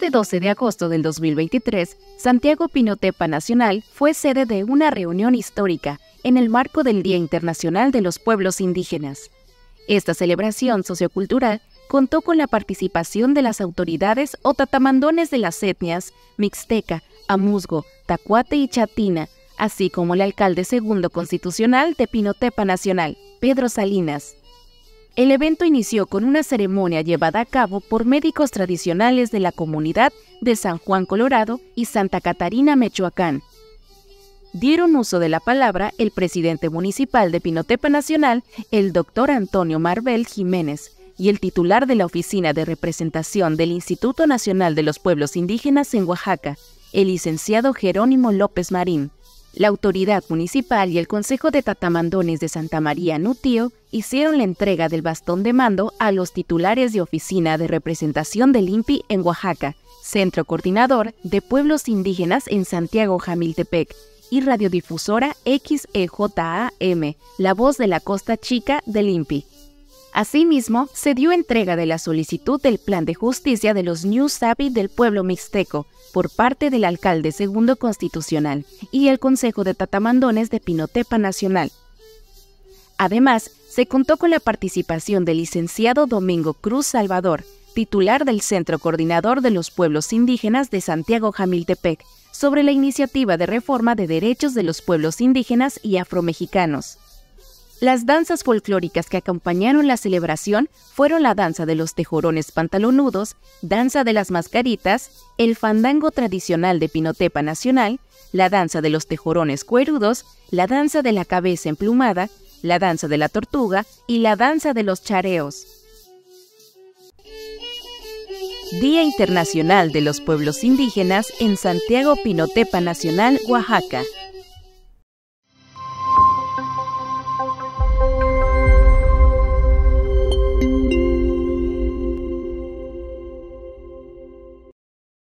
Este 12 de agosto del 2023, Santiago Pinotepa Nacional fue sede de una reunión histórica en el marco del Día Internacional de los Pueblos Indígenas. Esta celebración sociocultural contó con la participación de las autoridades o tatamandones de las etnias mixteca, amuzgo, tacuate y chatina, así como el alcalde segundo constitucional de Pinotepa Nacional, Pedro Salinas. El evento inició con una ceremonia llevada a cabo por médicos tradicionales de la comunidad de San Juan Colorado y Santa Catarina, Michoacán. Dieron uso de la palabra el presidente municipal de Pinotepa Nacional, el doctor Antonio Marbel Jiménez, y el titular de la Oficina de Representación del Instituto Nacional de los Pueblos Indígenas en Oaxaca, el licenciado Jerónimo López Marín. La autoridad municipal y el Consejo de Tatamandones de Santa María Nutío hicieron la entrega del bastón de mando a los titulares de Oficina de Representación del INPI en Oaxaca, Centro Coordinador de Pueblos Indígenas en Santiago Jamiltepec y radiodifusora XEJAM, la voz de la Costa Chica del INPI. Asimismo, se dio entrega de la solicitud del Plan de Justicia de los Ñuu Sabi del pueblo mixteco por parte del alcalde segundo constitucional y el Consejo de Tatamandones de Pinotepa Nacional. Además, se contó con la participación del licenciado Domingo Cruz Salvador, titular del Centro Coordinador de los Pueblos Indígenas de Santiago Jamiltepec, sobre la iniciativa de reforma de derechos de los pueblos indígenas y afromexicanos. Las danzas folclóricas que acompañaron la celebración fueron la danza de los tejorones pantalonudos, danza de las mascaritas, el fandango tradicional de Pinotepa Nacional, la danza de los tejorones cuerudos, la danza de la cabeza emplumada, la danza de la tortuga y la danza de los chareos. Día Internacional de los Pueblos Indígenas en Santiago Pinotepa Nacional, Oaxaca.